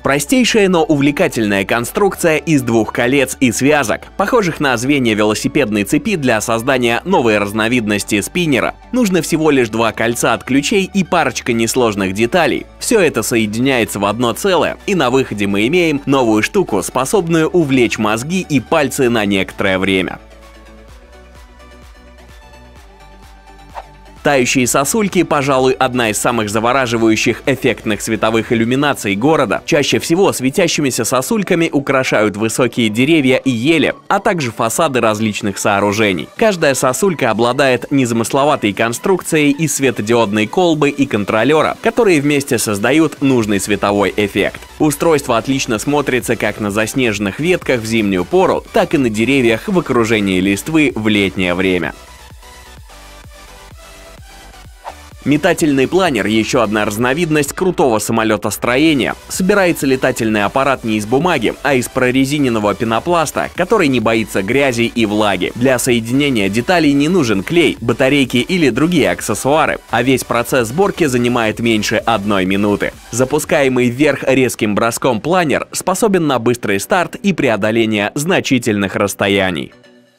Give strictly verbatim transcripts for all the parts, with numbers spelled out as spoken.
Простейшая, но увлекательная конструкция из двух колец и связок, похожих на звенья велосипедной цепи для создания новой разновидности спиннера. Нужно всего лишь два кольца от ключей и парочка несложных деталей. Все это соединяется в одно целое, и на выходе мы имеем новую штуку, способную увлечь мозги и пальцы на некоторое время. Тающие сосульки, пожалуй, одна из самых завораживающих эффектных световых иллюминаций города. Чаще всего светящимися сосульками украшают высокие деревья и ели, а также фасады различных сооружений. Каждая сосулька обладает незамысловатой конструкцией из светодиодной колбы и контролера, которые вместе создают нужный световой эффект. Устройство отлично смотрится как на заснеженных ветках в зимнюю пору, так и на деревьях в окружении листвы в летнее время. Метательный планер – еще одна разновидность крутого самолетостроения. Собирается летательный аппарат не из бумаги, а из прорезиненного пенопласта, который не боится грязи и влаги. Для соединения деталей не нужен клей, батарейки или другие аксессуары, а весь процесс сборки занимает меньше одной минуты. Запускаемый вверх резким броском планер способен на быстрый старт и преодоление значительных расстояний.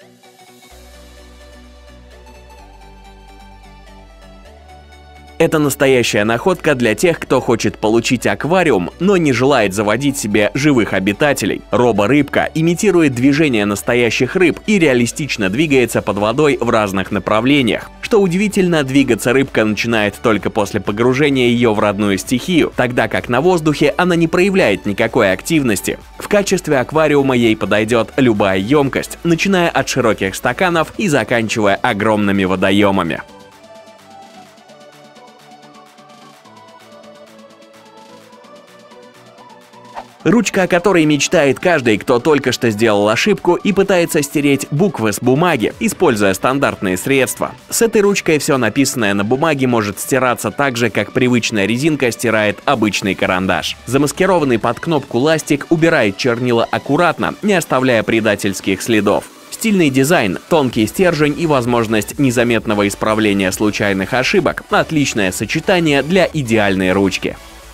Это настоящая находка для тех, кто хочет получить аквариум, но не желает заводить себе живых обитателей. Робо-рыбка имитирует движение настоящих рыб и реалистично двигается под водой в разных направлениях. Что удивительно, двигаться рыбка начинает только после погружения ее в родную стихию, тогда как на воздухе она не проявляет никакой активности. В качестве аквариума ей подойдет любая емкость, начиная от широких стаканов и заканчивая огромными водоемами. Ручка, о которой мечтает каждый, кто только что сделал ошибку и пытается стереть буквы с бумаги, используя стандартные средства. С этой ручкой все написанное на бумаге может стираться так же, как привычная резинка стирает обычный карандаш. Замаскированный под кнопку ластик убирает чернила аккуратно, не оставляя предательских следов. Стильный дизайн, тонкий стержень и возможность незаметного исправления случайных ошибок – отличное сочетание для идеальной ручки.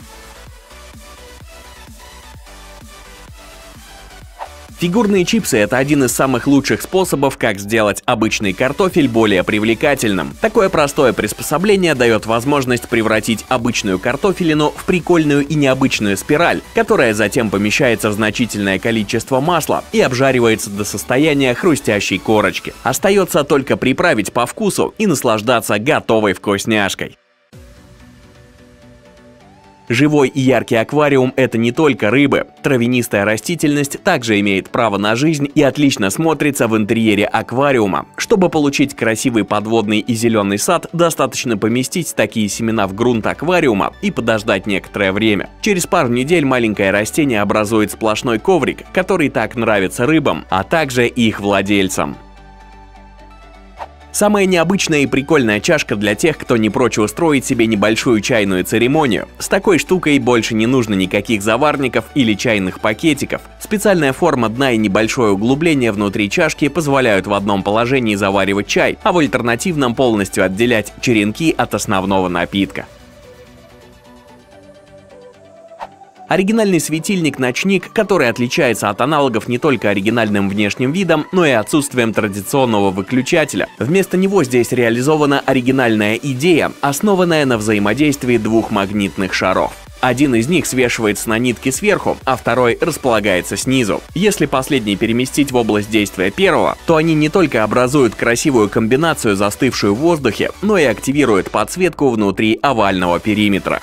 Фигурные чипсы – это один из самых лучших способов, как сделать обычный картофель более привлекательным. Такое простое приспособление дает возможность превратить обычную картофелину в прикольную и необычную спираль, которая затем помещается в значительное количество масла и обжаривается до состояния хрустящей корочки. Остается только приправить по вкусу и наслаждаться готовой вкусняшкой. Живой и яркий аквариум – это не только рыбы. Травянистая растительность также имеет право на жизнь и отлично смотрится в интерьере аквариума. Чтобы получить красивый подводный и зеленый сад, достаточно поместить такие семена в грунт аквариума и подождать некоторое время. Через пару недель маленькое растение образует сплошной коврик, который так нравится рыбам, а также их владельцам. Самая необычная и прикольная чашка для тех, кто не прочь устроить себе небольшую чайную церемонию. С такой штукой больше не нужно никаких заварников или чайных пакетиков. Специальная форма дна и небольшое углубление внутри чашки позволяют в одном положении заваривать чай, а в альтернативном полностью отделять черенки от основного напитка. Оригинальный светильник-ночник, который отличается от аналогов не только оригинальным внешним видом, но и отсутствием традиционного выключателя. Вместо него здесь реализована оригинальная идея, основанная на взаимодействии двух магнитных шаров. Один из них свешивается на нитке сверху, а второй располагается снизу. Если последний переместить в область действия первого, то они не только образуют красивую комбинацию, застывшую в воздухе, но и активируют подсветку внутри овального периметра.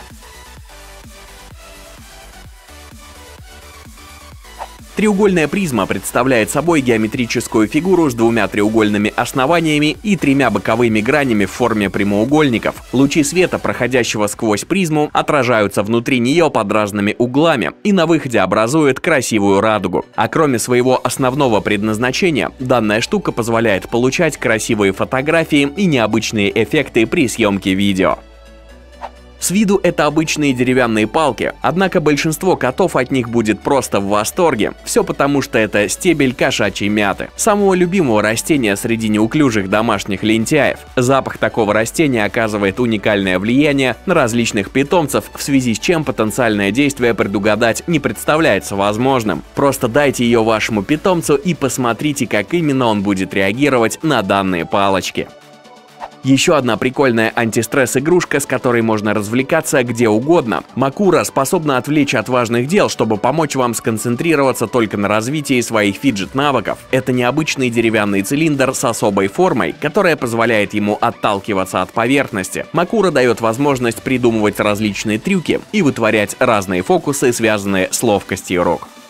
Треугольная призма представляет собой геометрическую фигуру с двумя треугольными основаниями и тремя боковыми гранями в форме прямоугольников. Лучи света, проходящего сквозь призму, отражаются внутри нее под разными углами и на выходе образуют красивую радугу. А кроме своего основного предназначения, данная штука позволяет получать красивые фотографии и необычные эффекты при съемке видео. С виду это обычные деревянные палки, однако большинство котов от них будет просто в восторге. Все потому, что это стебель кошачьей мяты, самого любимого растения среди неуклюжих домашних лентяев. Запах такого растения оказывает уникальное влияние на различных питомцев, в связи с чем потенциальное действие предугадать не представляется возможным. Просто дайте ее вашему питомцу и посмотрите, как именно он будет реагировать на данные палочки. Еще одна прикольная антистресс-игрушка, с которой можно развлекаться где угодно. Макура способна отвлечь от важных дел, чтобы помочь вам сконцентрироваться только на развитии своих фиджет-навыков. Это необычный деревянный цилиндр с особой формой, которая позволяет ему отталкиваться от поверхности. Макура дает возможность придумывать различные трюки и вытворять разные фокусы, связанные с ловкостью рук.